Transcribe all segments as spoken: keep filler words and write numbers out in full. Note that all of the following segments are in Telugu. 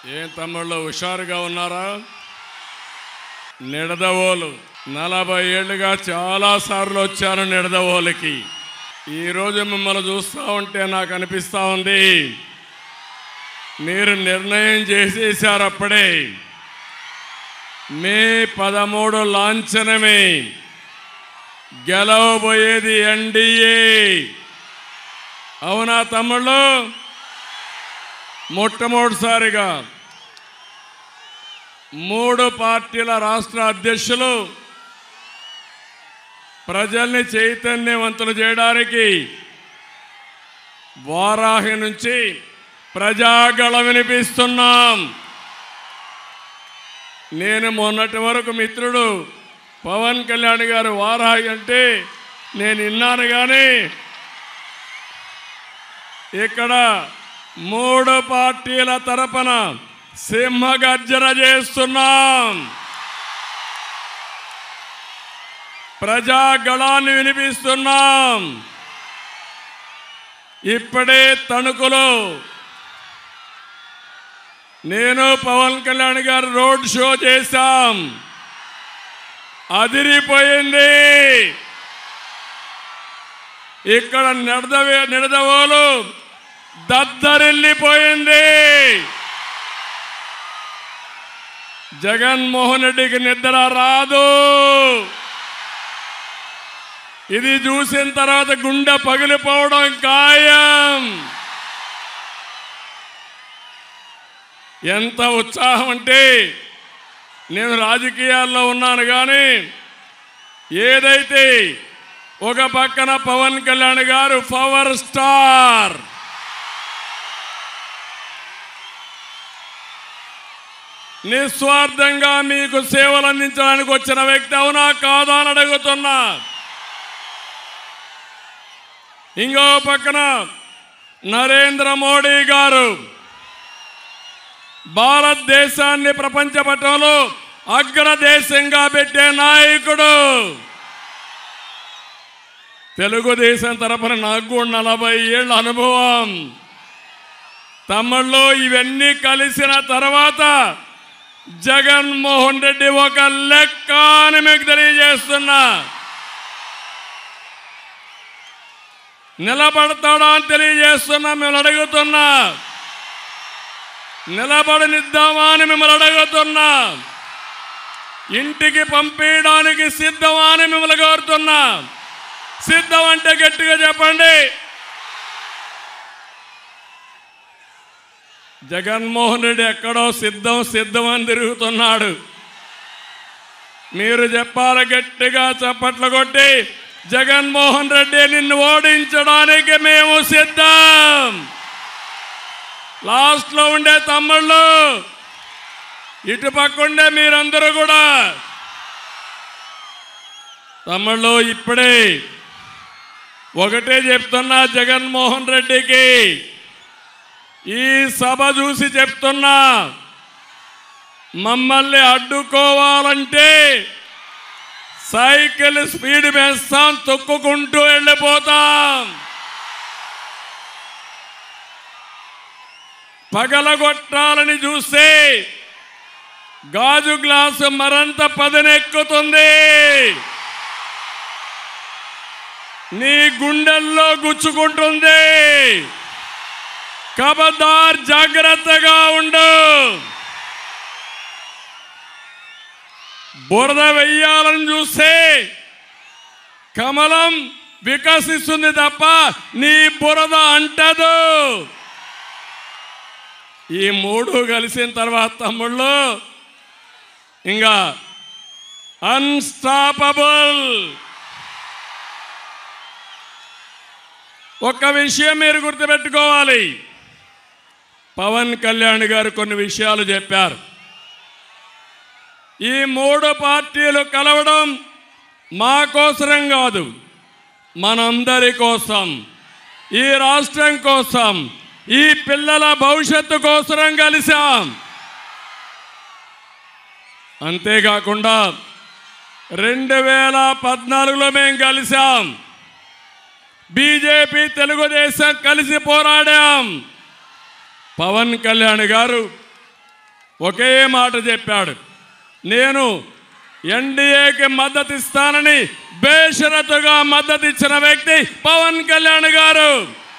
ఏం తమ్ముళ్ళు హుషారుగా ఉన్నారా? నిడదవోలు నలభై ఏళ్ళుగా చాలా సార్లు వచ్చాను నిడదవోలుకి. ఈరోజు మిమ్మల్ని చూస్తూ ఉంటే నాకు అనిపిస్తూ ఉంది, మీరు నిర్ణయం చేసేశారు అప్పుడే. మే పదమూడు లాంఛనమే, గెలవబోయేది ఎన్డీఏ. అవునా తమ్ముళ్ళు? మొట్టమొదటిసారిగా మూడు పార్టీల రాష్ట్ర అధ్యక్షులు ప్రజల్ని చైతన్యవంతులు చేయడానికి వారాహి నుంచి ప్రజాగళ వినిపిస్తున్నాం. నేను మొన్నటి వరకు మిత్రుడు పవన్ కళ్యాణ్ గారు వారాహి అంటే నేను విన్నాను, కానీ ఇక్కడ మూడు పార్టీల తరపున సింహగర్జన చేస్తున్నాం. ప్రజాగళాన్ని వినిపిస్తున్నాం. ఇప్పుడే తణుకులో నేను పవన్ కళ్యాణ్ గారు రోడ్ షో చేశాం, అదిరిపోయింది. ఇక్కడ నిడదవే నిడదవోలు దద్దరిల్లిపోయింది. జగన్మోహన్ రెడ్డికి నిద్ర రాదు. ఇది చూసిన తర్వాత గుండె పగిలిపోవడం ఖాయం. ఎంత ఉత్సాహం అంటే, నేను రాజకీయాల్లో ఉన్నాను, కానీ ఏదైతే ఒక పక్కన పవన్ కళ్యాణ్ గారు పవర్ స్టార్, నిస్వార్థంగా మీకు సేవలు అందించడానికి వచ్చిన వ్యక్తి, అవునా కాదా అని అడుగుతున్నా. ఇంకో పక్కన నరేంద్ర మోడీ గారు భారతదేశాన్ని ప్రపంచ పటంలో అగ్రదేశంగా పెట్టే నాయకుడు. తెలుగుదేశం తరఫున నాకు కూడా నలభై ఏళ్ళ అనుభవం. తమిళ్లో ఇవన్నీ కలిసిన తర్వాత జగన్మోహన్ రెడ్డి ఒక లెక్క అని మీకు తెలియజేస్తున్నా. నిలబడతాడా అని తెలియజేస్తున్నా. మిమ్మల్ని అడుగుతున్నా, నిలబడనిద్దామా అని మిమ్మల్ని అడుగుతున్నా. ఇంటికి పంపించడానికి సిద్ధమా అని మిమ్మల్ని కోరుతున్నా. సిద్ధం అంటే గట్టిగా చెప్పండి. జగన్మోహన్ రెడ్డి ఎక్కడో సిద్ధం సిద్ధం అని తిరుగుతున్నాడు. మీరు చెప్పాలి గట్టిగా చప్పట్లు కొట్టి, జగన్మోహన్ రెడ్డి నిన్ను ఓడించడానికి మేము సిద్ధం. లాస్ట్లో ఉండే తమ్ముళ్ళు, ఇటుపక్క ఉండే మీరందరూ కూడా తమ్ముళ్ళు, ఇప్పుడే ఒకటే చెప్తున్నా జగన్మోహన్ రెడ్డికి, ఈ సభ చూసి చెప్తున్నా, మమ్మల్ని అడ్డుకోవాలంటే సైకిల్ స్పీడ్ వేస్తాం, తొక్కుకుంటూ వెళ్ళిపోతాం. పగలగొట్టాలని చూస్తే గాజు గ్లాసు మరంత పదనెక్కుతుంది. నీ గుండెల్లో గుచ్చుకుంటుంది. ఖబర్దార్, జాగ్రత్తగా ఉండు. బురద వెయ్యాలని చూస్తే కమలం వికసిస్తుంది తప్ప నీ బురద అంటదు. ఈ మూడు కలిసిన తర్వాత తమ్ముళ్ళు ఇంకా అన్స్టాపబుల్. ఒక్క విషయం మీరు గుర్తుపెట్టుకోవాలి, పవన్ కళ్యాణ్ గారు కొన్ని విషయాలు చెప్పారు. ఈ మూడు పార్టీలు కలవడం మా కోసరం కాదు, మనందరి కోసం, ఈ రాష్ట్రం కోసం, ఈ పిల్లల భవిష్యత్తు కోసరం కలిసాం. అంతేకాకుండా రెండు వేల పద్నాలుగులో మేము కలిసాం. బీజేపీ తెలుగుదేశం కలిసి పోరాడాం. పవన్ కళ్యాణ్ గారు ఒకే మాట చెప్పాడు, నేను ఎన్డీఏకి మద్దతు ఇస్తానని బేషరతుగా మద్దతు ఇచ్చిన వ్యక్తి పవన్ కళ్యాణ్ గారు.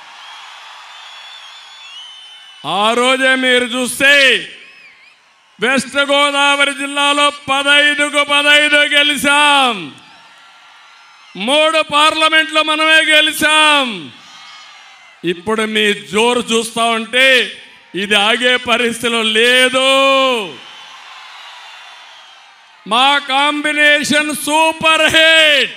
ఆ రోజే మీరు చూస్తే వెస్ట్ గోదావరి జిల్లాలో పదైదుకు పదైదు గెలిచాం, మూడు పార్లమెంట్లో మనమే గెలిచాం. ఇప్పుడు మీ జోరు చూస్తా ఉంటే ఇది ఆగే పరిస్థితిలో లేదు. మా కాంబినేషన్ సూపర్ హిట్.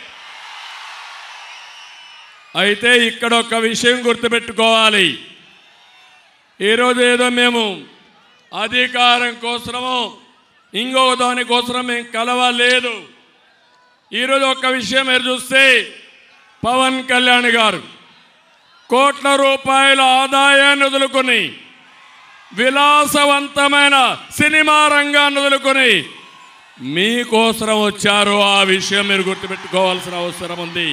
అయితే ఇక్కడ ఒక విషయం గుర్తుపెట్టుకోవాలి, ఈరోజు ఏదో మేము అధికారం కోసమో ఇంకో దానికోసం మేము కలవలేదు. ఈరోజు ఒక విషయం మీరు చూస్తే పవన్ కళ్యాణ్ గారు కోట్ల రూపాయల ఆదాయాన్ని వదులుకొని విలాసవంతమైన సినిమా రంగాన్ని వదులుకొని మీకోసం వచ్చారు. ఆ విషయం మీరు గుర్తుపెట్టుకోవాల్సిన అవసరం ఉంది.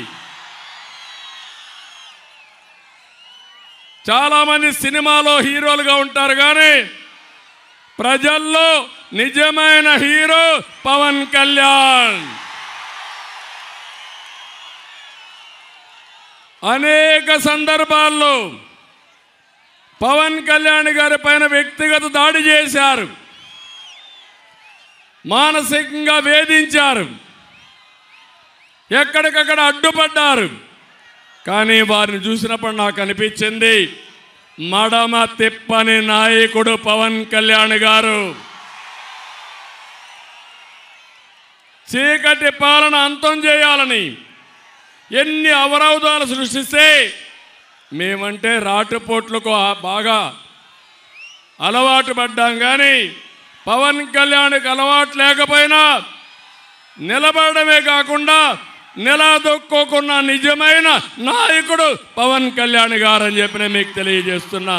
చాలామంది సినిమాలో హీరోలుగా ఉంటారు, కానీ ప్రజల్లో నిజమైన హీరో పవన్ కళ్యాణ్. అనేక సందర్భాల్లో పవన్ కళ్యాణ్ గారి పైన వ్యక్తిగత దాడి చేశారు, మానసికంగా వేధించారు, ఎక్కడికక్కడ అడ్డుపడ్డారు. కానీ వారిని చూసినప్పుడు నాకు అనిపించింది, మడమ తిప్పని నాయకుడు పవన్ కళ్యాణ్ గారు. చీకటి పాలన అంతం చేయాలని ఎన్ని అవరోధాలు సృష్టిస్తే మేమంటే రాటుపోట్లకు బాగా అలవాటు పడ్డాం, కానీ పవన్ కళ్యాణ్కి అలవాటు లేకపోయినా నిలబడమే కాకుండా నిలదొక్కున్న నిజమైన నాయకుడు పవన్ కళ్యాణ్ గారు అని చెప్పి నేను మీకు తెలియజేస్తున్నా.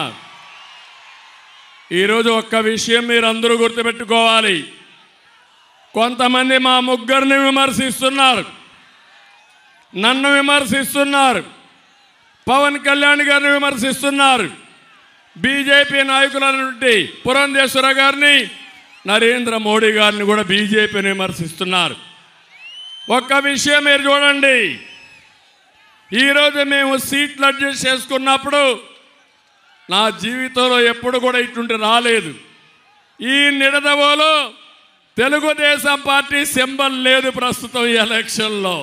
ఈరోజు ఒక్క విషయం మీరు అందరూ గుర్తుపెట్టుకోవాలి, కొంతమంది మా ముగ్గురిని విమర్శిస్తున్నారు, నన్ను విమర్శిస్తున్నారు, పవన్ కళ్యాణ్ గారిని విమర్శిస్తున్నారు, బీజేపీ నాయకులైనటువంటి పురంధేశ్వర గారిని, నరేంద్ర మోడీ గారిని కూడా బీజేపీని విమర్శిస్తున్నారు. ఒక్క విషయం మీరు చూడండి, ఈరోజు మేము సీట్లు అడ్జస్ట్ చేసుకున్నప్పుడు నా జీవితంలో ఎప్పుడు కూడా ఇటువంటి రాలేదు. ఈ నిడదవోలో తెలుగుదేశం పార్టీ సింబల్ లేదు ప్రస్తుతం ఈ ఎలక్షన్లో.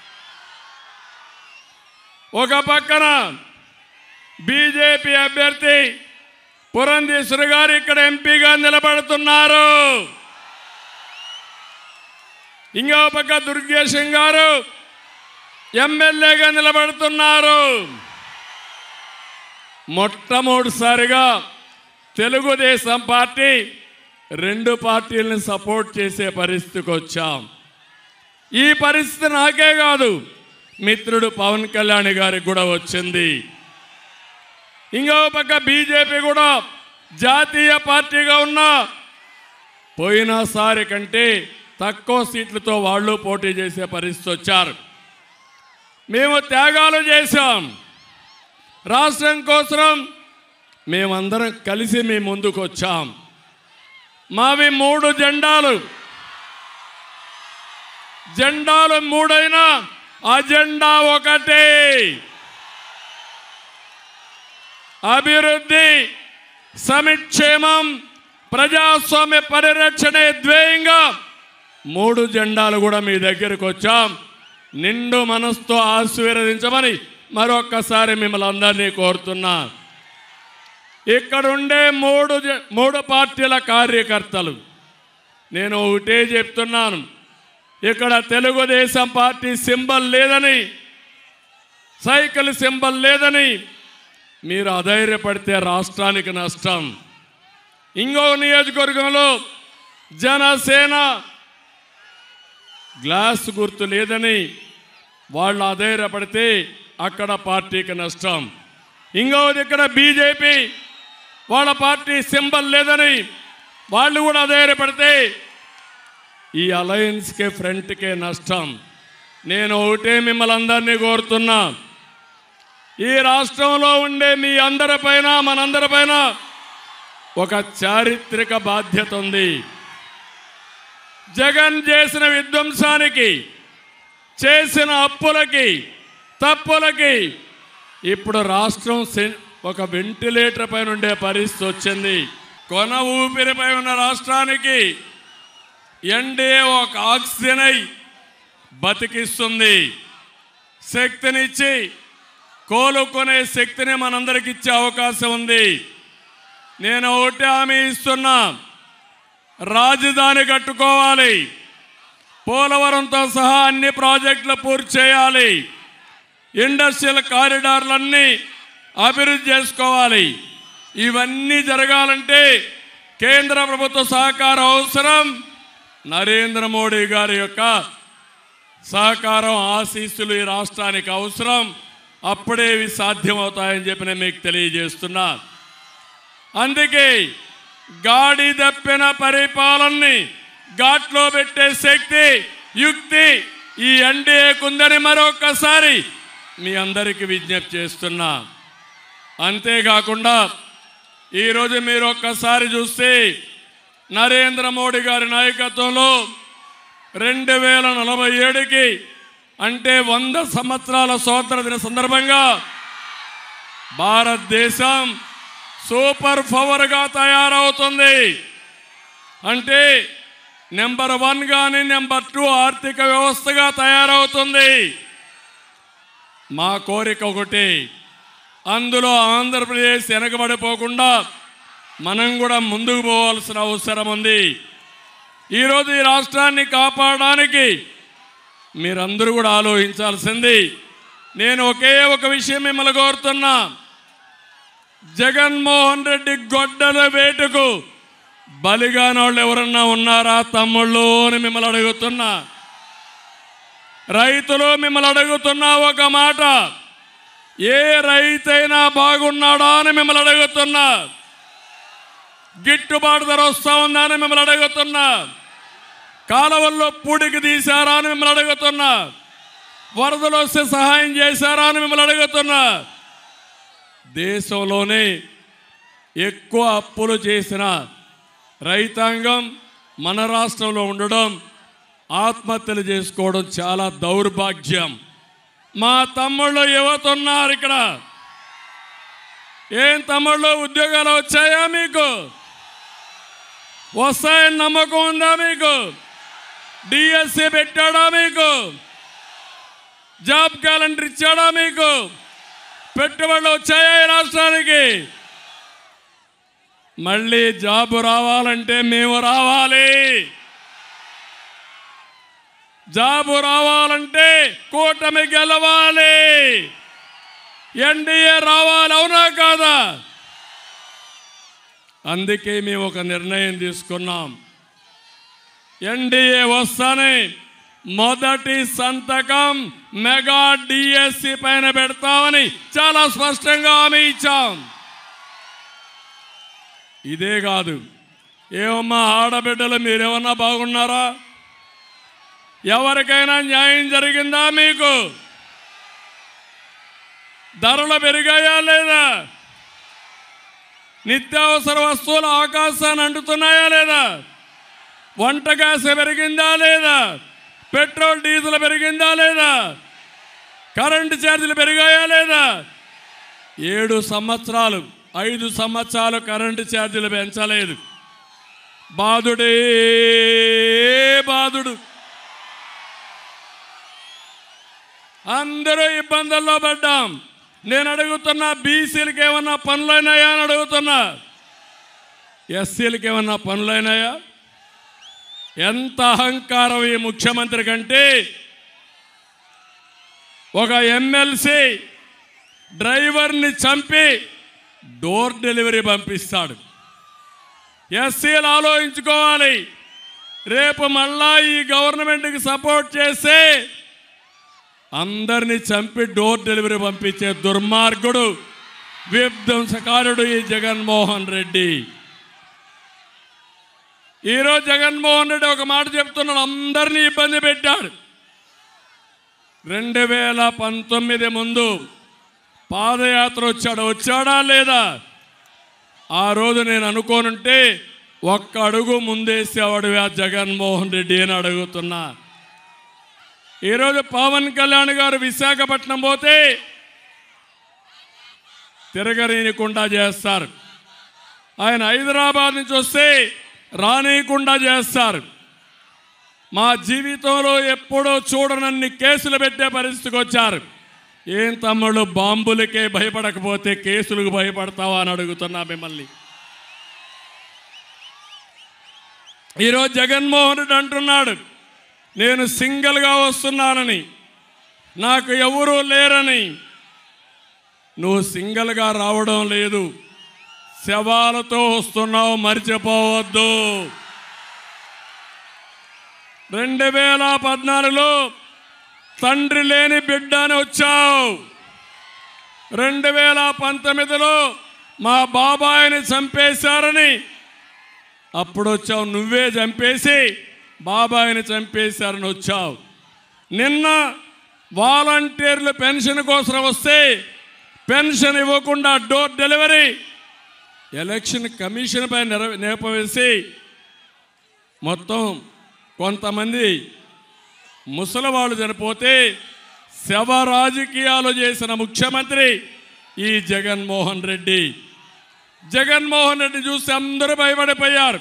ఒక పక్కన బీజేపీ అభ్యర్థి పురంధేశ్వరి గారు ఇక్కడ ఎంపీగా నిలబడుతున్నారు, ఇంకో పక్క దుర్గేశం గారు ఎమ్మెల్యేగా నిలబడుతున్నారు. మొట్టమొదటిసారిగా తెలుగుదేశం పార్టీ రెండు పార్టీలను సపోర్ట్ చేసే పరిస్థితికి వచ్చాం. ఈ పరిస్థితి నాకే కాదు, మిత్రుడు పవన్ కళ్యాణ్ గారికి కూడా వచ్చింది. ఇంకో పక్క బీజేపీ కూడా జాతీయ పార్టీగా ఉన్న పోయినసారి కంటే తక్కువ సీట్లతో వాళ్ళు పోటీ చేసే పరిస్థితి వచ్చారు. మేము త్యాగాలు చేశాం, రాష్ట్రం కోసం మేమందరం కలిసి మీ ముందుకు వచ్చాం. మావి మూడు జెండాలు, జెండాలు మూడైనా అజెండా ఒకటే, అభివృద్ధి, సంక్షేమం, ప్రజాస్వామ్య పరిరక్షణే ధ్యేయంగా మూడు జెండాలు కూడా మీ దగ్గరకు వచ్చాం. నిండు మనసుతో ఆశీర్వదించమని మరొక్కసారి మిమ్మల్ని అందరినీ కోరుతున్నా. ఇక్కడుండే మూడు మూడు పార్టీల కార్యకర్తలు నేను ఒకటే చెప్తున్నాను, ఇక్కడ తెలుగుదేశం పార్టీ సింబల్ లేదని, సైకిల్ సింబల్ లేదని మీరు అధైర్యపడితే రాష్ట్రానికి నష్టం. ఇంకో నియోజకవర్గంలో జనసేన గ్లాస్ గుర్తు లేదని వాళ్ళు అధైర్యపడితే అక్కడ పార్టీకి నష్టం. ఇంకోది ఇక్కడ బీజేపీ వాళ్ళ పార్టీ సింబల్ లేదని వాళ్ళు కూడా అధైర్యపడితే ఈ అలయన్స్కే ఫ్రంట్కే నష్టం. నేను ఒకటే మిమ్మల్ని అందరినీ కోరుతున్నా, ఈ రాష్ట్రంలో ఉండే మీ అందరిపైన మనందరిపైన ఒక చారిత్రక బాధ్యత ఉంది. జగన్ చేసిన విధ్వంసానికి, చేసిన అప్పులకి, తప్పులకి ఇప్పుడు రాష్ట్రం ఒక వెంటిలేటర్ పైన ఉండే పరిస్థితి వచ్చింది. కొన ఊపిరిపై ఉన్న రాష్ట్రానికి ఎన్డీఏ ఒక ఆక్సిజన్ అయి బతికిస్తుంది. శక్తినిచ్చి కోలుకునే శక్తిని మనందరికి ఇచ్చే అవకాశం ఉంది. నేను ఒకటి హామీ ఇస్తున్నా, రాజధాని కట్టుకోవాలి, పోలవరంతో సహా అన్ని ప్రాజెక్టులు పూర్తి చేయాలి, ఇండస్ట్రియల్ కారిడార్లన్నీ అభివృద్ధి చేసుకోవాలి. ఇవన్నీ జరగాలంటే కేంద్ర ప్రభుత్వ సహకారం అవసరం. నరేంద్ర మోడీ గారి యొక్క సహకారం, ఆశీస్సులు ఈ రాష్ట్రానికి అవసరం. అప్పుడే ఇవి సాధ్యమవుతాయని చెప్పి నేను మీకు తెలియజేస్తున్నా. అందుకే గాడి తప్పిన పరిపాలనని ఘాట్లో పెట్టే శక్తి, యుక్తి ఈ ఎన్డీఏకుందని మరొకసారి మీ అందరికీ విజ్ఞప్తి చేస్తున్నా. అంతేకాకుండా ఈరోజు మీరు ఒక్కసారి చూస్తే నరేంద్ర మోడీ గారి నాయకత్వంలో రెండు వేల నలభై ఏడుకి అంటే వంద సంవత్సరాల స్వాతంత్ర దిన సందర్భంగా భారతదేశం సూపర్ పవర్గా తయారవుతుంది. అంటే నెంబర్ వన్ కానీ నెంబర్ టూ ఆర్థిక వ్యవస్థగా తయారవుతుంది. మా కోరిక ఒకటి, అందులో ఆంధ్రప్రదేశ్ వెనకబడిపోకుండా మనం కూడా ముందుకు పోవాల్సిన అవసరం ఉంది. ఈరోజు ఈ రాష్ట్రాన్ని కాపాడడానికి మీరందరూ కూడా ఆలోచించాల్సింది. నేను ఒకే ఒక విషయం మిమ్మల్ని కోరుతున్నా, జగన్మోహన్ రెడ్డి గొడ్డల వేటుకు బలిగాన వాళ్ళు ఎవరన్నా ఉన్నారా తమ్ముళ్ళు అని మిమ్మల్ని అడుగుతున్నా. రైతులు మిమ్మల్ని అడుగుతున్నా ఒక మాట, ఏ రైతైనా బాగున్నాడా అని మిమ్మల్ని అడుగుతున్నా. గిట్టుబాటు ధర వస్తా ఉందా అని మిమ్మల్ని అడుగుతున్నా. కాలువల్లో పూడికి తీశారా అని మిమ్మల్ని అడుగుతున్నా. వరదలు వస్తే సహాయం చేశారా అని మిమ్మల్ని అడుగుతున్నా. దేశంలోనే ఎక్కువ అప్పులు చేసిన రైతాంగం మన రాష్ట్రంలో ఉండడం, ఆత్మహత్యలు చేసుకోవడం చాలా దౌర్భాగ్యం. మా తమ్ముళ్ళు యువత ఉన్నారు ఇక్కడ. ఏం తమ్ముళ్ళు, ఉద్యోగాలు వచ్చాయా మీకు? వస్తాయని నమ్మకం ఉందా మీకు? డిఎస్సి పెట్టాడా మీకు? జాబ్ క్యాలెండర్ ఇచ్చాడా మీకు? పెట్టుబడులు వచ్చాయా ఈ రాష్ట్రానికి? మళ్ళీ జాబు రావాలంటే మేము రావాలి. జాబు రావాలంటే కూటమి గెలవాలి, ఎన్డీఏ రావాలి. అవునా కాదా? అందుకే మేము ఒక నిర్ణయం తీసుకున్నాం. ఎన్డీఏ వస్తానే మొదటి సంతకం మెగా డిఎస్సి పైన పెడతామని చాలా స్పష్టంగా హామీ ఇచ్చాం. ఇదే కాదు, ఏమమ్మా ఆడబిడ్డలు మీరేమన్నా బాగున్నారా? ఎవరికైనా న్యాయం జరిగిందా మీకు? ధరలు పెరిగాయా లేదా? నిత్యావసర వస్తువులు ఆకాశాన్ని అంటుతున్నాయా లేదా? వంట గ్యాస్ పెరిగిందా లేదా? పెట్రోల్ డీజిల్ పెరిగిందా లేదా? కరెంటు ఛార్జీలు పెరిగాయా లేదా? ఏడు సంవత్సరాలు ఐదు సంవత్సరాలు కరెంటు ఛార్జీలు పెంచలేదు. బాధుడే బాధుడు. అందరూ ఇబ్బందుల్లో పడ్డాం. నేను అడుగుతున్నా, బీసీలకు ఏమన్నా పనులైనాయా అని అడుగుతున్నా. ఎస్సీలకు ఏమన్నా పనులైనాయా? ఎంత అహంకారం ఈ ముఖ్యమంత్రి కంటే, ఒక ఎమ్మెల్సీ డ్రైవర్ని చంపి డోర్ డెలివరీ పంపిస్తాడు. ఎస్సీలు ఆలోచించుకోవాలి. రేపు మళ్ళా ఈ గవర్నమెంట్కి సపోర్ట్ చేస్తే అందరినీ చంపి డోర్ డెలివరీ పంపించే దుర్మార్గుడు, విధ్వంసకారుడు ఈ జగన్మోహన్ రెడ్డి. ఈరోజు జగన్మోహన్ రెడ్డి ఒక మాట చెప్తున్నాడు, అందరినీ ఇబ్బంది పెట్టాడు. రెండు వేల పంతొమ్మిది ముందు పాదయాత్ర వచ్చాడు, వచ్చాడా లేదా? ఆ రోజు నేను అనుకోనుంటే ఒక్క అడుగు ముందేసేవాడు ఆ జగన్మోహన్ రెడ్డి అని అడుగుతున్నా. ఈరోజు పవన్ కళ్యాణ్ గారు విశాఖపట్నం పోతే తిరగనీయకుండా చేస్తారు. ఆయన హైదరాబాద్ నుంచి వస్తే రానీయకుండా చేస్తారు. మా జీవితంలో ఎప్పుడో చూడనన్ని కేసులు పెట్టే పరిస్థితికి వచ్చారు. ఏం తమ్ముళ్ళు, బాంబులకే భయపడకపోతే కేసులకు భయపడతావా అని అడుగుతున్నా మిమ్మల్ని. ఈరోజు జగన్మోహన్ రెడ్డి అంటున్నాడు నేను సింగిల్గా వస్తున్నానని, నాకు ఎవరూ లేరని. నువ్వు సింగిల్గా రావడం లేదు, శవాలతో వస్తున్నావు, మర్చిపోవద్దు. రెండు వేల పద్నాలుగులో తండ్రి లేని బిడ్డ అని వచ్చావు. రెండు వేల పంతొమ్మిదిలో మా బాబాయిని చంపేశారని అప్పుడు వచ్చావు. నువ్వే చంపేసి బాబాయిని చంపేశారని వచ్చావు. నిన్న వాలంటీర్లు పెన్షన్ కోసం వస్తే పెన్షన్ ఇవ్వకుండా డోర్ డెలివరీ ఎలక్షన్ కమిషన్ పై నేపవేసి మొత్తం కొంతమంది ముసలివాళ్ళు చనిపోతే శవ రాజకీయాలు చేసిన ముఖ్యమంత్రి ఈ జగన్మోహన్ రెడ్డి. జగన్మోహన్ రెడ్డి చూసి అందరూ భయపడిపోయారు.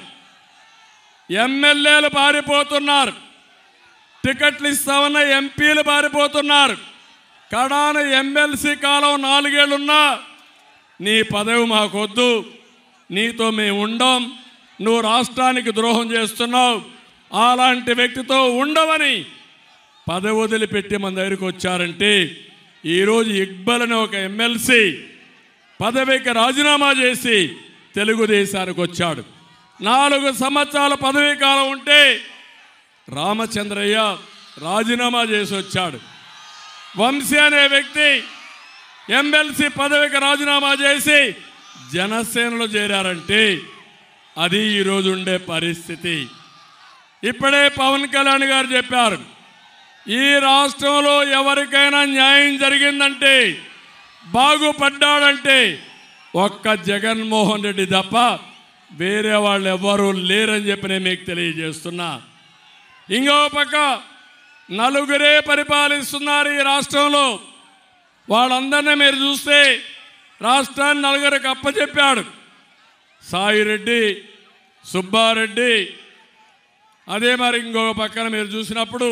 ఎమ్మెల్యేలు పారిపోతున్నారు, టికెట్లు ఇస్తామన్న ఎంపీలు పారిపోతున్నారు. కడాన ఎమ్మెల్సీ కాలం నాలుగేళ్లున్నా నీ పదవి మాకొద్దు, నీతో మేము ఉండం, నువ్వు రాష్ట్రానికి ద్రోహం చేస్తున్నావు, అలాంటి వ్యక్తితో ఉండవని పదవి వదిలిపెట్టి మన దగ్గరికి వచ్చారంటే ఈరోజు ఇక్బల్ అనే ఒక ఎమ్మెల్సీ పదవికి రాజీనామా చేసి తెలుగుదేశానికి వచ్చాడు. నాలుగు సంవత్సరాల పదవీ కాలం ఉంటే రామచంద్రయ్య రాజీనామా చేసి వచ్చాడు. వంశీ అనే వ్యక్తి ఎమ్మెల్సీ పదవికి రాజీనామా చేసి జనసేనలో చేరారంటే అది ఈరోజు ఉండే పరిస్థితి. ఇప్పుడే పవన్ కళ్యాణ్ గారు చెప్పారు, ఈ రాష్ట్రంలో ఎవరికైనా న్యాయం జరిగిందంటే, బాగుపడ్డాడంటే ఒక్క జగన్మోహన్ రెడ్డి తప్ప వేరే వాళ్ళు ఎవ్వరూ లేరని చెప్పి నేను మీకు తెలియజేస్తున్నా. ఇంకో పక్క నలుగురే పరిపాలిస్తున్నారు ఈ రాష్ట్రంలో. వాళ్ళందరినీ మీరు చూస్తే రాష్ట్రాన్ని నలుగురికి అప్పచెప్పాడు. సాయిరెడ్డి, సుబ్బారెడ్డి, అదే మరి ఇంకొక పక్కన మీరు చూసినప్పుడు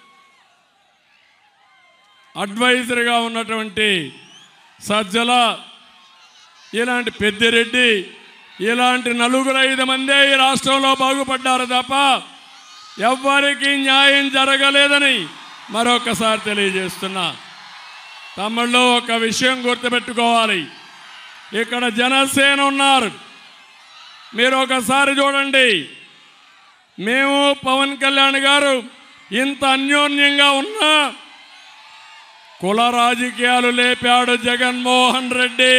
అడ్వైజర్గా ఉన్నటువంటి సజ్జల, ఇలాంటి పెద్దిరెడ్డి, ఇలాంటి నలుగురు ఐదు మందే ఈ రాష్ట్రంలో బాగుపడ్డారు తప్ప ఎవ్వరికి న్యాయం జరగలేదని మరొకసారి తెలియజేస్తున్నా. తమ్ముళ్ళు, ఒక విషయం గుర్తుపెట్టుకోవాలి, ఇక్కడ జనసేన ఉన్నారు. మీరు ఒకసారి చూడండి, మేము పవన్ కళ్యాణ్ గారు ఇంత అన్యోన్యంగా ఉన్నా కుల రాజకీయాలు లేపాడు జగన్మోహన్ రెడ్డి.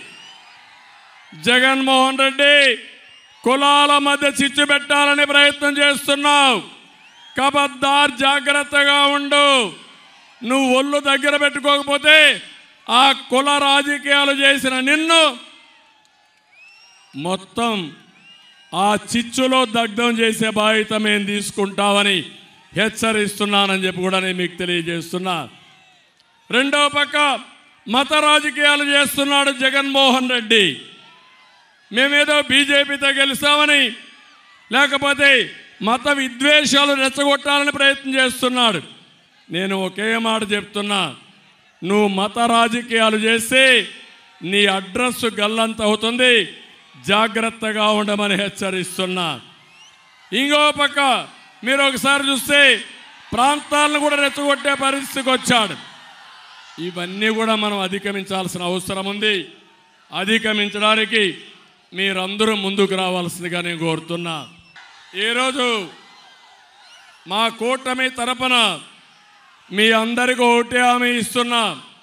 జగన్మోహన్ రెడ్డి కులాల మధ్య చిచ్చు పెట్టాలని ప్రయత్నం చేస్తున్నావు. కబద్దార్, జాగ్రత్తగా ఉండు. నువ్వు ఒళ్ళు దగ్గర పెట్టుకోకపోతే ఆ కుల రాజకీయాలు చేసిన నిన్ను మొత్తం ఆ చిచ్చులో దగ్ధం చేసే బాధ్యత మేము తీసుకుంటామని హెచ్చరిస్తున్నానని చెప్పి కూడా నేను మీకు తెలియజేస్తున్నా. రెండవ పక్క మత రాజకీయాలు చేస్తున్నాడు జగన్మోహన్ రెడ్డి. మేమేదో బీజేపీతో గెలుస్తామని, లేకపోతే మత విద్వేషాలు రెచ్చగొట్టాలని ప్రయత్నం చేస్తున్నాడు. నేను ఒకే మాట చెప్తున్నా, నువ్వు మత రాజకీయాలు చేస్తే నీ అడ్రస్ గల్లంత అవుతుంది, జాగ్రత్తగా ఉండమని హెచ్చరిస్తున్నా. ఇంకో పక్క మీరు ఒకసారి చూస్తే ప్రాంతాలను కూడా రెచ్చగొట్టే పరిస్థితికి వచ్చాడు. ఇవన్నీ కూడా మనం అధిగమించాల్సిన అవసరం ఉంది. అధిగమించడానికి మీరందరూ ముందుకు రావాల్సిందిగా నేను కోరుతున్నా. ఈరోజు మా కూటమి తరపున మీ అందరికీ ఒకటే హామీ ఇస్తున్నా,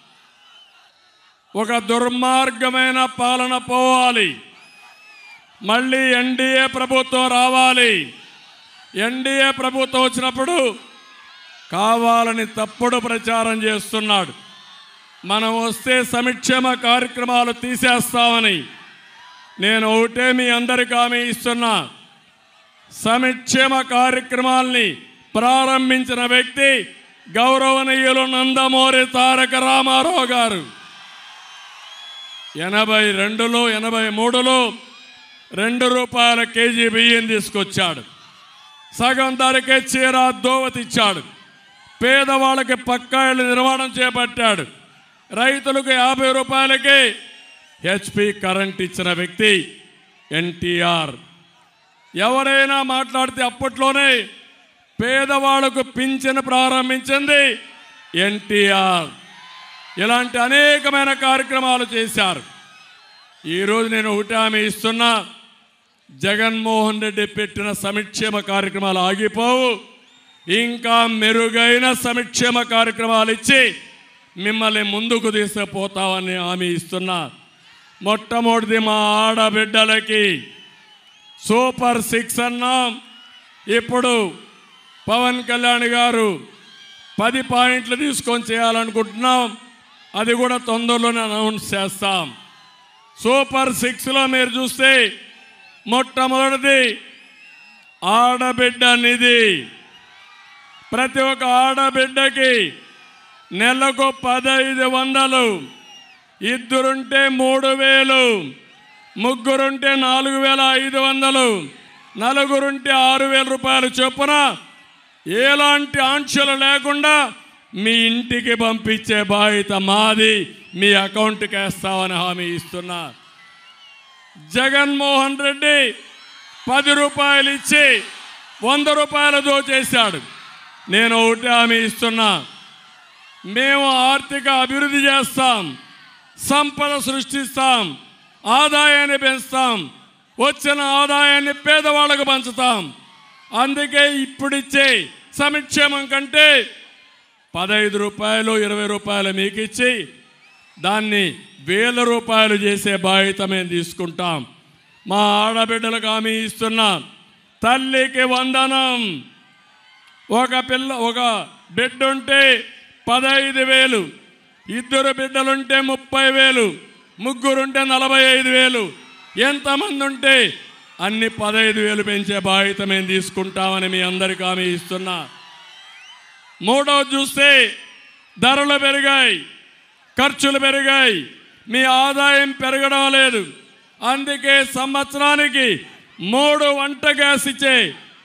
ఒక దుర్మార్గమైన పాలన పోవాలి, మళ్ళీ ఎన్డీఏ ప్రభుత్వం రావాలి. ఎన్డీఏ ప్రభుత్వం వచ్చినప్పుడు కావాలని తప్పుడు ప్రచారం చేస్తున్నాడు. మనం వస్తే సంక్షేమ కార్యక్రమాలు తీసేస్తామని, నేను ఒకటే మీ అందరికీ హామీ ఇస్తున్నా, సంక్షేమ కార్యక్రమాల్ని ప్రారంభించిన వ్యక్తి గౌరవనీయులు నందమూరి తారక రామారావు గారు. ఎనభై రెండులో ఎనభై మూడులో రెండు రూపాయల కేజీ బియ్యం తీసుకొచ్చాడు. సగం ధరకే చీర దోవతి ఇచ్చాడు. పేదవాళ్ళకి పక్కా ఇళ్ళ నిర్మాణం చేపట్టాడు. రైతులకు యాభై రూపాయలకి హెచ్పి కరెంట్ ఇచ్చిన వ్యక్తి ఎన్టీఆర్. ఎవరైనా మాట్లాడితే అప్పట్లోనే పేదవాళ్లకు పింఛను ప్రారంభించింది ఎన్టీఆర్. ఇలాంటి అనేకమైన కార్యక్రమాలు చేశారు. ఈరోజు నేను ఒకటి హామీ ఇస్తున్నా, జగన్మోహన్ రెడ్డి పెట్టిన సంక్షేమ కార్యక్రమాలు ఆగిపోవు. ఇంకా మెరుగైన సంక్షేమ కార్యక్రమాలు ఇచ్చి మిమ్మల్ని ముందుకు తీసుకుపోతామని హామీ ఇస్తున్నా. మొట్టమొదటిది మా ఆడబిడ్డలకి సూపర్ సిక్స్ అన్నాం. ఇప్పుడు పవన్ కళ్యాణ్ గారు పది పాయింట్లు తీసుకొని చేయాలనుకుంటున్నాం. అది కూడా తొందరలోనే అనౌన్స్ చేస్తాం. సూపర్ సిక్స్లో మీరు చూస్తే మొట్టమొదటిది ఆడబిడ్డ నిధి. ప్రతి ఒక్క ఆడబిడ్డకి నెలకు పదహైదు వందలు, ఇద్దరుంటే మూడు వేలు, ముగ్గురుంటే నాలుగు వేల ఐదు వందలు, నలుగురుంటే ఆరు వేల రూపాయలు చొప్పున ఎలాంటి ఆంక్షలు లేకుండా మీ ఇంటికి పంపించే బాధ్యత మాది. మీ అకౌంట్కి వేస్తామని హామీ ఇస్తున్నా. జగన్మోహన్ రెడ్డి పది రూపాయలు ఇచ్చి వంద రూపాయలు దోచేశాడు. నేను ఒకటి హామీ ఇస్తున్నా, మేము ఆర్థిక అభివృద్ధి చేస్తాం, సంపద సృష్టిస్తాం, ఆదాయాన్ని పెంచుతాం, వచ్చిన ఆదాయాన్ని పేదవాళ్ళకు పంచుతాం. అందుకే ఇప్పుడిచ్చే సంక్షేమం కంటే పదహైదు రూపాయలు ఇరవై రూపాయలు మీకు ఇచ్చి దాన్ని వేల రూపాయలు చేసే బాధ్యత మేము తీసుకుంటాం. మా ఆడబిడ్డలకు హామీ ఇస్తున్నా, తల్లికి వందనం. ఒక పిల్ల ఒక బిడ్డ ఉంటే పదహైదు వేలు, ఇద్దరు బిడ్డలుంటే ముప్పై వేలు, ముగ్గురుంటే నలభై ఐదు వేలు, ఎంతమంది ఉంటే అన్ని పదహైదు వేలు పెంచే బాధ్యత మేము తీసుకుంటామని మీ అందరికీ హామీ ఇస్తున్నా. మూడవది చూస్తే ధరలు పెరిగాయి, ఖర్చులు పెరిగాయి, మీ ఆదాయం పెరగడం లేదు. అందుకే సంవత్సరానికి మూడు వంట గ్యాస్ ఇచ్చే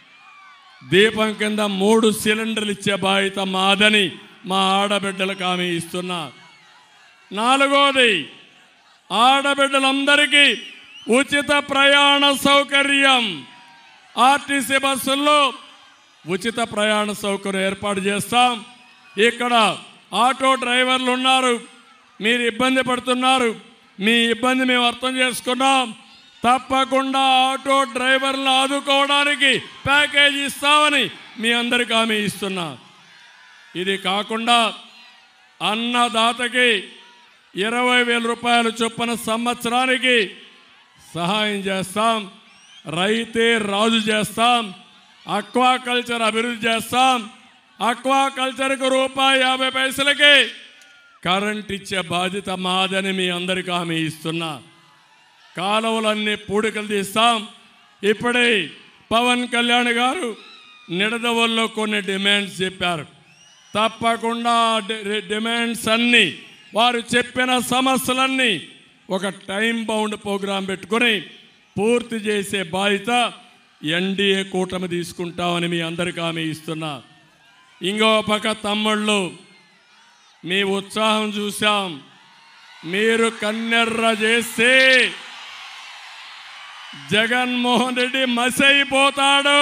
దీపం కింద మూడు సిలిండర్లు ఇచ్చే బాధ్యత మాదని మా ఆడబిడ్డలకు హామీ ఇస్తున్నా. నాలుగోది ఆడబిడ్డలందరికీ ఉచిత ప్రయాణ సౌకర్యం. ఆర్టీసీ బస్సుల్లో ఉచిత ప్రయాణ సౌకర్యం ఏర్పాటు చేస్తాం. ఇక్కడ ఆటో డ్రైవర్లు ఉన్నారు, మీరు ఇబ్బంది పడుతున్నారు, మీ ఇబ్బంది మేము అర్థం చేసుకున్నాం. తప్పకుండా ఆటో డ్రైవర్లను ఆదుకోవడానికి ప్యాకేజీ ఇస్తామని మీ అందరికీ హామీ ఇస్తున్నా. ఇది కాకుండా అన్నదాతకి ఇరవై వేల రూపాయల చొప్పున సంవత్సరానికి సహాయం చేస్తాం. రైతే రాజు చేస్తాం. అక్వాకల్చర్ అభివృద్ధి చేస్తాం. అక్వాకల్చర్కు రూపాయి యాభై పైసలకి కరెంట్ ఇచ్చే బాధ్యత మాదని మీ అందరికీ హామీ ఇస్తున్నా. కాలువలన్నీ పూడికలు తీస్తాం. ఇప్పుడే పవన్ కళ్యాణ్ గారు నిడదవల్లో కొన్ని డిమాండ్స్ చెప్పారు. తప్పకుండా డిమాండ్స్ అన్నీ, వారు చెప్పిన సమస్యలన్నీ ఒక టైం బౌండ్ ప్రోగ్రాం పెట్టుకొని పూర్తి చేసే బాధ్యత ఎన్డీఏ కూటమి తీసుకుంటామని మీ అందరికీ హామీ ఇస్తున్నా. ఇంకో పక్క తమ్ముళ్ళు, మీ ఉత్సాహం చూసాం. మీరు కన్నెర్ర చేస్తే జగన్మోహన్ రెడ్డి మసైపోతాడు.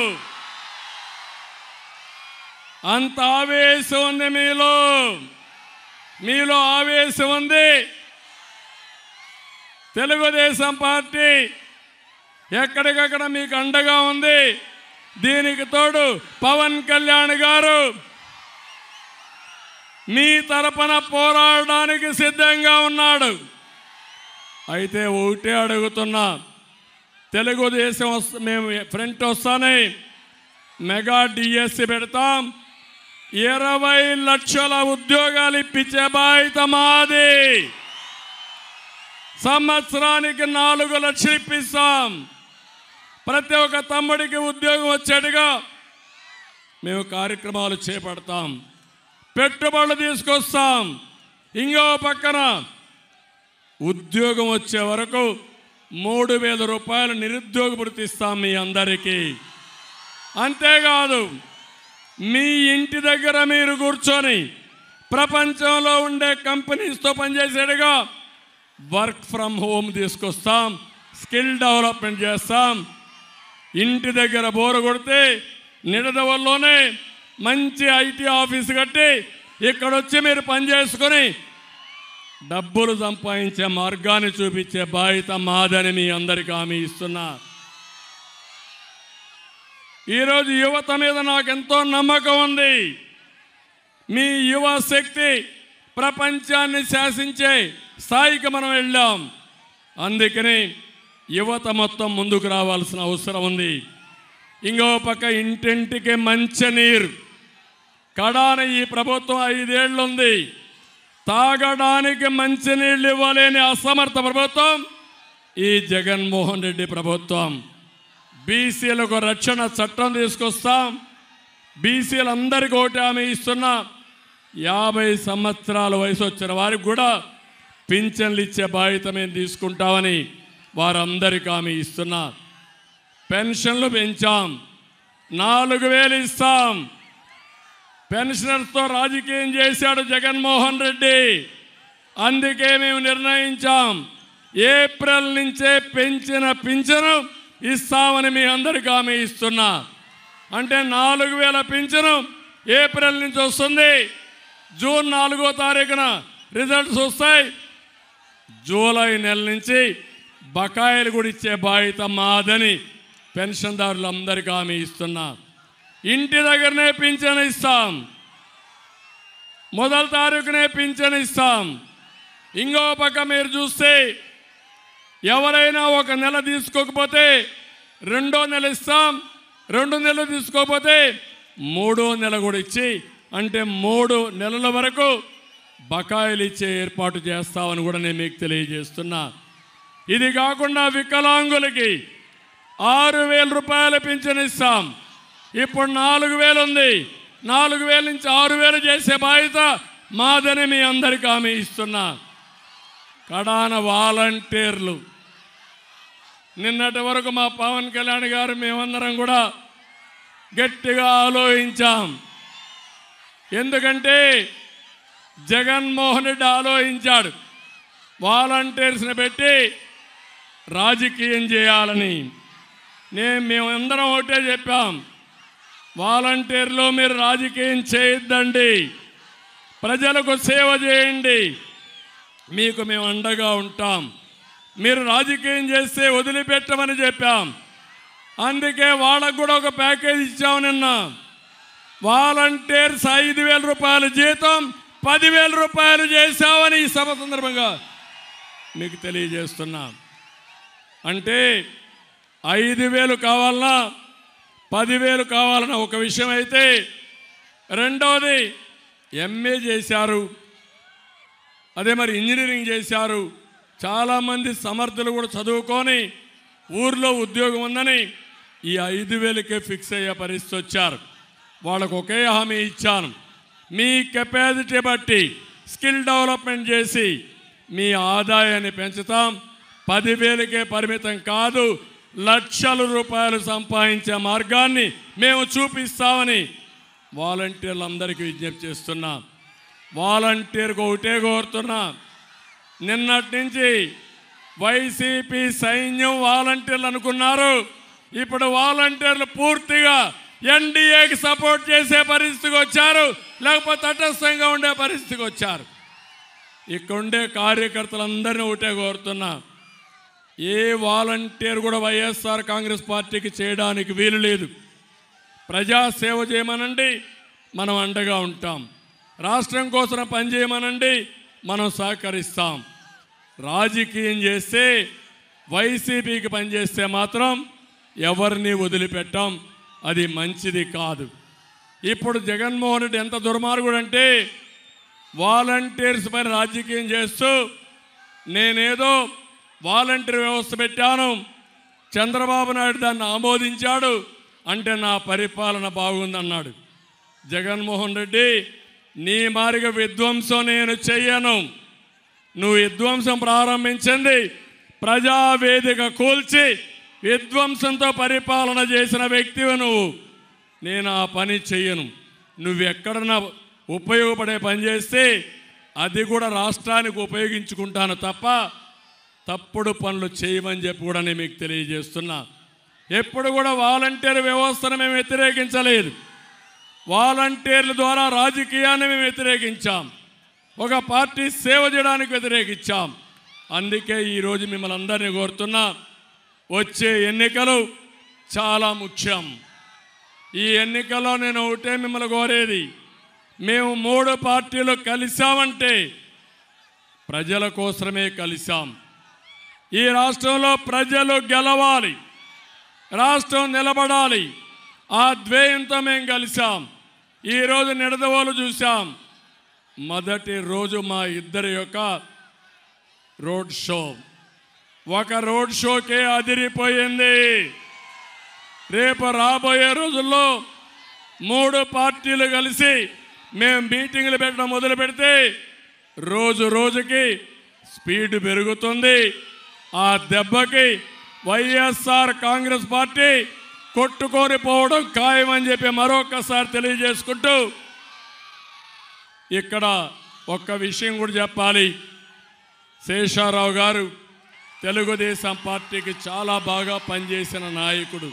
అంత ఆవేశం ఉంది మీలో, మీలో ఆవేశం ఉంది. తెలుగుదేశం పార్టీ ఎక్కడికక్కడ మీకు అండగా ఉంది. దీనికి తోడు పవన్ కళ్యాణ్ గారు మీ తరపున పోరాడడానికి సిద్ధంగా ఉన్నాడు. అయితే ఒకటే అడుగుతున్నా, తెలుగుదేశం వస్త మేము ఫ్రంట్ వస్తానే మెగా డిఎస్సి పెడతాం. ఇరవై లక్షల ఉద్యోగాలు ఇప్పించే బాధ్యత మాది. సంవత్సరానికి నాలుగు లక్షలు ఇప్పిస్తాం. ప్రతి ఒక్క తమ్ముడికి ఉద్యోగం వచ్చేట్టుగా మేము కార్యక్రమాలు చేపడతాం. పెట్టుబడులు తీసుకొస్తాం. ఇంకో పక్కన ఉద్యోగం వచ్చే వరకు మూడు వేల రూపాయలు నిరుద్యోగ భృతి ఇస్తాం మీ అందరికీ. అంతేకాదు మీ ఇంటి దగ్గర మీరు కూర్చొని ప్రపంచంలో ఉండే కంపెనీస్తో పనిచేసేట్టుగా వర్క్ ఫ్రమ్ హోమ్ తీసుకొస్తాం. స్కిల్ డెవలప్మెంట్ చేస్తాం. ఇంటి దగ్గర బోరు కొడితే నిడదవల్లోనే మంచి ఐటీ ఆఫీస్ కట్టి ఇక్కడ వచ్చి మీరు పని చేసుకొని డబ్బులు సంపాదించే మార్గాన్ని చూపించే బాధ్యత మాదని మీ అందరికీ హామీ ఇస్తున్నా. ఈరోజు యువత మీద నాకు ఎంతో నమ్మకం ఉంది. మీ యువ శక్తి ప్రపంచాన్ని శాసించే స్థాయికి మనం వెళ్ళాం. అందుకని యువత మొత్తం ముందుకు రావాల్సిన అవసరం ఉంది. ఇంకో పక్క ఇంటింటికి మంచినీరు కడాన ఈ ప్రభుత్వం ఐదేళ్ళు ఉంది. తాగడానికి మంచినీళ్ళు ఇవ్వలేని అసమర్థ ప్రభుత్వం ఈ జగన్మోహన్ రెడ్డి ప్రభుత్వం. బీసీలకు రక్షణ చట్టం తీసుకొస్తాం. బీసీలందరికీ ఒకటి హామీ ఇస్తున్నా, యాభై సంవత్సరాల వయసు వచ్చిన వారికి కూడా పింఛన్లు ఇచ్చే బాధ్యత మేము తీసుకుంటామని వారందరికీ హామీ ఇస్తున్నా. పెన్షన్లు పెంచాం, నాలుగు వేలు ఇస్తాం. పెన్షనర్స్తో రాజకీయం చేశాడు జగన్మోహన్ రెడ్డి. అందుకే మేము నిర్ణయించాం ఏప్రిల్ నుంచే పెంచిన పింఛను ఇస్తామని మీ అందరికీ హామీ ఇస్తున్నా. అంటే నాలుగు వేల పింఛను ఏప్రిల్ నుంచి వస్తుంది. జూన్ నాలుగో తారీఖున రిజల్ట్స్ వస్తాయి. జూలై నెల నుంచి బకాయిలు కూడా ఇచ్చే బాధ్యత మాదని పెన్షన్దారులందరికీ హామీ ఇస్తున్నా. ఇంటి దగ్గరనే పింఛను ఇస్తాం. మొదటి తారీఖునే పింఛను ఇస్తాం. ఇంకో పక్క మీరు చూస్తే ఎవరైనా ఒక నెల తీసుకోకపోతే రెండో నెల ఇస్తాం. రెండు నెలలు తీసుకోకపోతే మూడో నెల కూడా ఇచ్చి అంటే మూడు నెలల వరకు బకాయిలు ఇచ్చే ఏర్పాటు చేస్తామని కూడా నేను మీకు తెలియజేస్తున్నా. ఇది కాకుండా వికలాంగులకి ఆరు వేల రూపాయల పింఛను ఇస్తాం. ఇప్పుడు నాలుగు వేలు ఉంది. నాలుగు వేల నుంచి ఆరు వేలు చేసే బాధ్యత మాదని మీ అందరికీ హామీ ఇస్తున్నా. కడాన వాలంటీర్లు నిన్నటి వరకు మా పవన్ కళ్యాణ్ గారు మేమందరం కూడా గట్టిగా ఆలోచించాం. ఎందుకంటే జగన్మోహన్ రెడ్డి ఆలోచించాడు వాలంటీర్స్ని పెట్టి రాజకీయం చేయాలని. నేను మేమందరం ఒకటే చెప్పాం, వాలంటీర్లు మీరు రాజకీయం చేయొద్దండి, ప్రజలకు సేవ చేయండి, మీకు మేము అండగా ఉంటాం, మీరు రాజకీయం చేస్తే వదిలిపెట్టమని చెప్పాం. అందుకే వాళ్ళకు కూడా ఒక ప్యాకేజ్ ఇచ్చాము. నిన్న వాలంటీర్స్ ఐదు వేల రూపాయల జీతం పదివేల రూపాయలు చేశామని ఈ సభ సందర్భంగా మీకు తెలియజేస్తున్నా. అంటే ఐదు వేలు కావాలన్నా పదివేలు కావాలన్న ఒక విషయం అయితే, రెండవది ఎంఏ చేశారు, అదే మరి ఇంజనీరింగ్ చేశారు, చాలామంది సమర్థులు కూడా చదువుకొని ఊర్లో ఉద్యోగం ఉందని ఈ ఐదు వేలకే ఫిక్స్ అయ్యే పరిస్థితి వచ్చారు. వాళ్ళకు ఒకే హామీ ఇచ్చాను, మీ కెపాసిటీ బట్టి స్కిల్ డెవలప్మెంట్ చేసి మీ ఆదాయాన్ని పెంచుతాం. పదివేలకే పరిమితం కాదు, లక్షల రూపాయలు సంపాదించే మార్గాన్ని మేము చూపిస్తామని వాలంటీర్లందరికీ విజ్ఞప్తి చేస్తున్నా. వాలంటీర్కు ఒకటే కోరుతున్నా, నిన్నటి నుంచి వైసీపీ సైన్యం వాలంటీర్లు అనుకున్నారు, ఇప్పుడు వాలంటీర్లు పూర్తిగా ఎన్డీఏకి సపోర్ట్ చేసే పరిస్థితికి వచ్చారు, లేకపోతే తటస్థంగా ఉండే పరిస్థితికి వచ్చారు. ఇక్కడ ఉండే కార్యకర్తలందరినీ ఒకటే కోరుతున్నా, ఏ వాలంటీర్ కూడా వైఎస్ఆర్ కాంగ్రెస్ పార్టీకి చేయడానికి వీలు లేదు. ప్రజాసేవ చేయమనండి, మనం అండగా ఉంటాం. రాష్ట్రం కోసం పనిచేయమనండి, మనం సహకరిస్తాం. రాజకీయం చేస్తే వైసీపీకి పనిచేస్తే మాత్రం ఎవరిని వదిలిపెట్టాం, అది మంచిది కాదు. ఇప్పుడు జగన్మోహన్ రెడ్డి ఎంత దుర్మార్గుడు అంటే, వాలంటీర్స్ పైన రాజకీయం చేస్తూ నేనేదో వాలంటీర్ వ్యవస్థ పెట్టాను. చంద్రబాబు నాయుడు దాన్ని ఆమోదించాడు. అంటే నా పరిపాలన బాగుందన్నాడు. జగన్మోహన్ రెడ్డి, నీ మారిగా విధ్వంసం నేను చెయ్యను. నువ్వు విధ్వంసం ప్రారంభించింది ప్రజావేదిక కూల్చి విధ్వంసంతో పరిపాలన చేసిన వ్యక్తివి నువ్వు. నేను ఆ పని చెయ్యను. నువ్వు ఎక్కడన్నా ఉపయోగపడే పని చేస్తే అది కూడా రాష్ట్రానికి ఉపయోగించుకుంటాను తప్ప తప్పుడు పనులు చేయమని చెప్పి కూడా నేను మీకు తెలియజేస్తున్నా. ఎప్పుడు కూడా వాలంటీర్ వ్యవస్థను మేము వ్యతిరేకించలేదు. వాలంటీర్ల ద్వారా రాజకీయాన్ని మేము వ్యతిరేకించాం. ఒక పార్టీ సేవ చేయడానికి వ్యతిరేకించాం. అందుకే ఈరోజు మిమ్మల్ని అందరినీ కోరుతున్నా, వచ్చే ఎన్నికలు చాలా ముఖ్యం. ఈ ఎన్నికల్లో నేను ఒకటే మిమ్మల్ని కోరేది, మేము మూడు పార్టీలు కలిసామంటే ప్రజల కోసమే కలిసాం. ఈ రాష్ట్రంలో ప్రజలు గెలవాలి, రాష్ట్రం నిలబడాలి. ఆ ధ్యేయంతో మేము కలిసాం. ఈరోజు నిడదవోలు చూసాం. మొదటి రోజు మా ఇద్దరి యొక్క రోడ్ షో, ఒక రోడ్ షోకే అదిరిపోయింది. రేపు రాబోయే రోజుల్లో మూడు పార్టీలు కలిసి మేము మీటింగ్లు పెట్టడం మొదలు పెడితే రోజు రోజుకి స్పీడ్ పెరుగుతుంది. ఆ దెబ్బకి వైఎస్ఆర్ కాంగ్రెస్ పార్టీ కొట్టుకొని పోవడం ఖాయమని చెప్పి మరొకసారి తెలియజేసుకుంటూ, ఇక్కడ ఒక్క విషయం కూడా చెప్పాలి. శేషారావు గారు తెలుగుదేశం పార్టీకి చాలా బాగా పనిచేసిన నాయకుడు.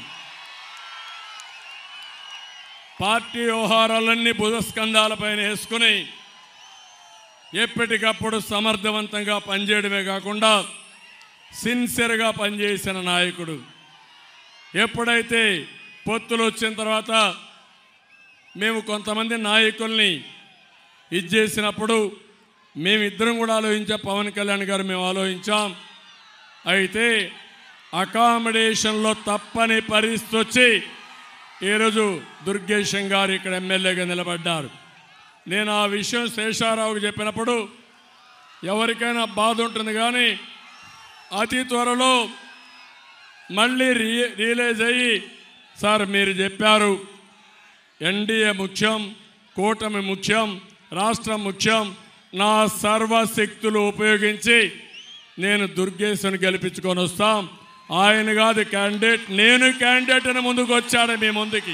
పార్టీ వ్యవహారాలన్నీ భుజస్కంధాలపైన వేసుకుని ఎప్పటికప్పుడు సమర్థవంతంగా పనిచేయడమే కాకుండా సిన్సియర్గా పనిచేసిన నాయకుడు. ఎప్పుడైతే పొత్తులు వచ్చిన తర్వాత మేము కొంతమంది నాయకుల్ని ఇది చేసినప్పుడు మేమిద్దరం కూడా ఆలోచించాం. పవన్ కళ్యాణ్ గారు మేము ఆలోచించాం. అయితే అకామిడేషన్లో తప్పని పరిస్థితి వచ్చి ఈరోజు దుర్గేశం గారు ఇక్కడ ఎమ్మెల్యేగా నిలబడ్డారు. నేను ఆ విషయం శేషారావుకి చెప్పినప్పుడు ఎవరికైనా బాధ ఉంటుంది, కానీ అతి త్వరలో మళ్ళీ రీ రియలైజ్ అయ్యి, సార్ మీరు చెప్పారు ఎన్డీఏ ముఖ్యం, కూటమి ముఖ్యం, రాష్ట్రం ముఖ్యం, నా సర్వశక్తులు ఉపయోగించి నేను దుర్గేశను గెలిపించుకొని వస్తాం. ఆయన కాదు క్యాండిడేట్, నేను క్యాండిడేట్ అని ముందుకు వచ్చాడు మీ ముందుకి.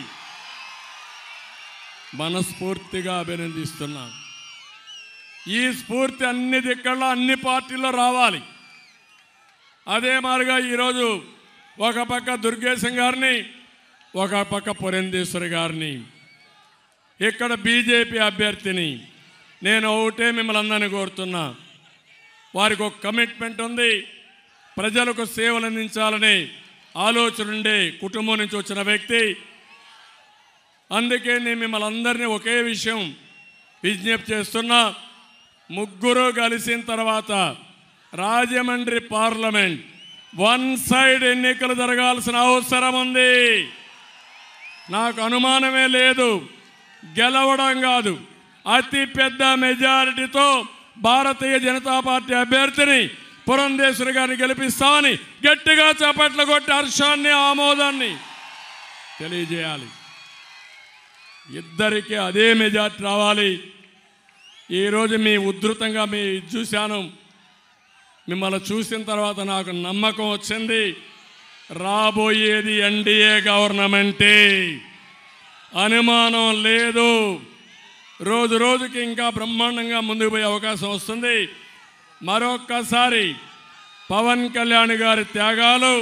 మనస్ఫూర్తిగా అభినందిస్తున్నాను. ఈ స్ఫూర్తి అన్ని దిక్కల్లో అన్ని పార్టీల్లో రావాలి. అదే మాదిరిగా ఈరోజు ఒక పక్క దుర్గేశం గారిని, ఒక పక్క పురంధేశ్వరి గారిని, ఇక్కడ బీజేపీ అభ్యర్థిని నేను ఒకటే మిమ్మల్ని అందరినీ కోరుతున్నా. వారికి ఒక కమిట్మెంట్ ఉంది, ప్రజలకు సేవలు అందించాలనే ఆలోచన ఉండే కుటుంబం నుంచి వచ్చిన వ్యక్తి. అందుకే నేను మిమ్మల్ని అందరినీ ఒకే విషయం విజ్ఞప్తి చేస్తున్నా. ముగ్గురు కలిసిన తర్వాత రాజమండ్రి పార్లమెంట్ వన్ సైడ్ ఎన్నికలు జరగాల్సిన అవసరం ఉంది. నాకు అనుమానమే లేదు, గెలవడం కాదు, అతి పెద్ద మెజారిటీతో భారతీయ జనతా పార్టీ అభ్యర్థిని పురంధేశ్వరి గారిని గెలిపిస్తామని గట్టిగా చప్పట్లు కొట్టి హర్షాన్ని ఆమోదాన్ని తెలియజేయాలి. ఇద్దరికి అదే మెజార్టీ రావాలి. ఈరోజు మీ ఉధృతంగా మీ చూశాను. మిమ్మల్ని చూసిన తర్వాత నాకు నమ్మకం వచ్చింది, రాబోయేది ఎన్డీఏ గవర్నమెంటే, అనుమానం లేదు. రోజు రోజుకి ఇంకా బ్రహ్మాండంగా ముందుకు పోయే అవకాశం వస్తుంది. మరొక్కసారి పవన్ కళ్యాణ్ గారి త్యాగాలు,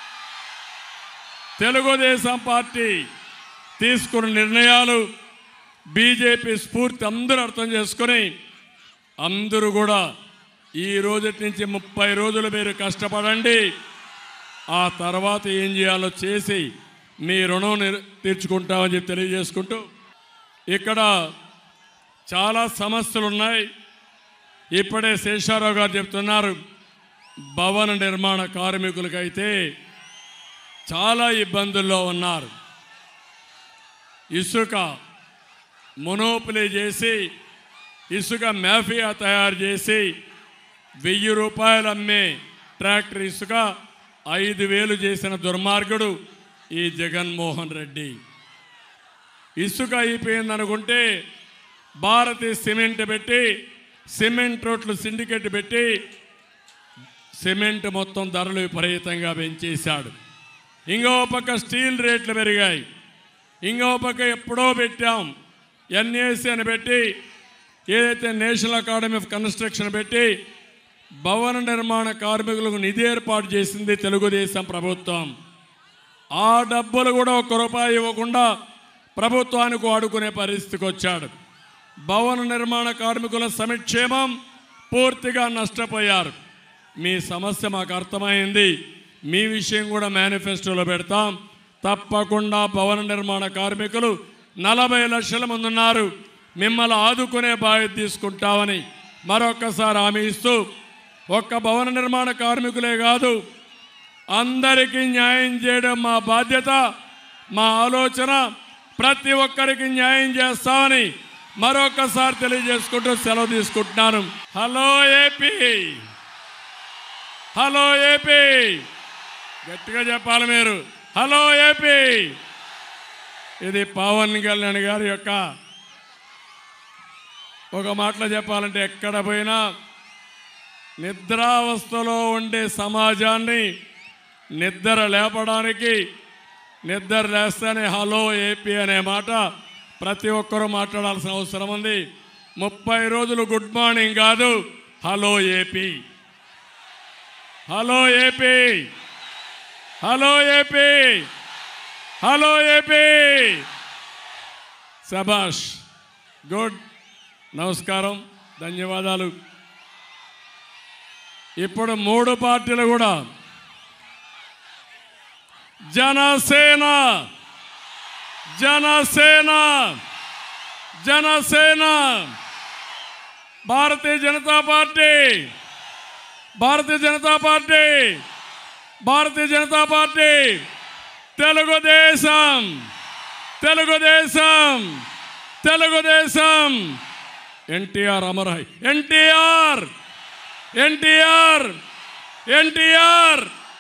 తెలుగుదేశం పార్టీ తీసుకున్న నిర్ణయాలు, బీజేపీ స్ఫూర్తి అందరూ అర్థం చేసుకొని అందరూ కూడా ఈ రోజు నుంచి ముప్పై రోజులు మీరు కష్టపడండి. ఆ తర్వాత ఏం చేయాలో చేసి మీ రుణం తీర్చుకుంటామని చెప్పి తెలియజేసుకుంటూ, ఇక్కడ చాలా సమస్యలు ఉన్నాయి. ఇప్పుడే శేషారావు గారు చెప్తున్నారు, భవన నిర్మాణ కార్మికులకైతే చాలా ఇబ్బందుల్లో ఉన్నారు. ఇసుక మొనోపలీ చేసి, ఇసుక మాఫియా తయారు చేసి వెయ్యి రూపాయలు అమ్మే ట్రాక్టర్ ఇసుక ఐదు వేలు చేసిన దుర్మార్గుడు ఈ జగన్మోహన్ రెడ్డి. ఇసుక అయిపోయిందనుకుంటే భారతీయ సిమెంట్ పెట్టి సిమెంట్ రోడ్లు సిండికేట్ పెట్టి సిమెంట్ మొత్తం ధరలు విపరీతంగా పెంచేశాడు. ఇంకో పక్క స్టీల్ రేట్లు పెరిగాయి. ఇంకో పక్క ఎప్పుడో పెట్టాం ఎన్ఏసి అని పెట్టి ఏదైతే నేషనల్ అకాడమీ ఆఫ్ కన్స్ట్రక్షన్ పెట్టి భవన నిర్మాణ కార్మికులకు నిధి ఏర్పాటు చేసింది తెలుగుదేశం ప్రభుత్వం. ఆ డబ్బులు కూడా ఒక్క రూపాయి ఇవ్వకుండా ప్రభుత్వానికి వాడుకునే పరిస్థితికి వచ్చాడు. భవన నిర్మాణ కార్మికుల సంక్షేమం పూర్తిగా నష్టపోయారు. మీ సమస్య మాకు అర్థమైంది. మీ విషయం కూడా మేనిఫెస్టోలో పెడతాం. తప్పకుండా భవన నిర్మాణ కార్మికులు నలభై లక్షల మంది ఉన్నారు. మిమ్మల్ని ఆదుకునే బాధ్యత తీసుకుంటామని మరొక్కసారి హామీ ఇస్తూ, ఒక్క భవన నిర్మాణ కార్మికులే కాదు అందరికీ న్యాయం చేయడం మా బాధ్యత, మా ఆలోచన. ప్రతి ఒక్కరికి న్యాయం చేస్తామని మరొకసారి తెలియజేసుకుంటూ సెలవు తీసుకుంటున్నాను. హలో ఏపీ, హలో ఏపీ, గట్టిగా చెప్పాలి మీరు. Hello AP. ఇది పవన్ కళ్యాణ్ గారి యొక్క ఒక మాటలో చెప్పాలంటే ఎక్కడ పోయినా నిద్రావస్థలో ఉండే సమాజాన్ని నిద్ర లేపడానికి, నిద్ర లేస్తేనే హలో ఏపీ అనే మాట ప్రతి ఒక్కరూ మాట్లాడాల్సిన అవసరం ఉంది. ముప్పై రోజులు గుడ్ మార్నింగ్ కాదు, hello AP, hello AP, hello AP, hello AP. శభాష్, గుడ్. నమస్కారం, ధన్యవాదాలు. ఇప్పుడు మూడు పార్టీలు కూడా Janasena Janasena Janasena Bharatiya Janata Party Bharatiya Janata Party Bharatiya Janata Party Telugu Desam Telugu Desam Telugu Desam NTR అమర్. ఎన్టీఆర్ ఎన్టీఆర్ ఎన్టీఆర్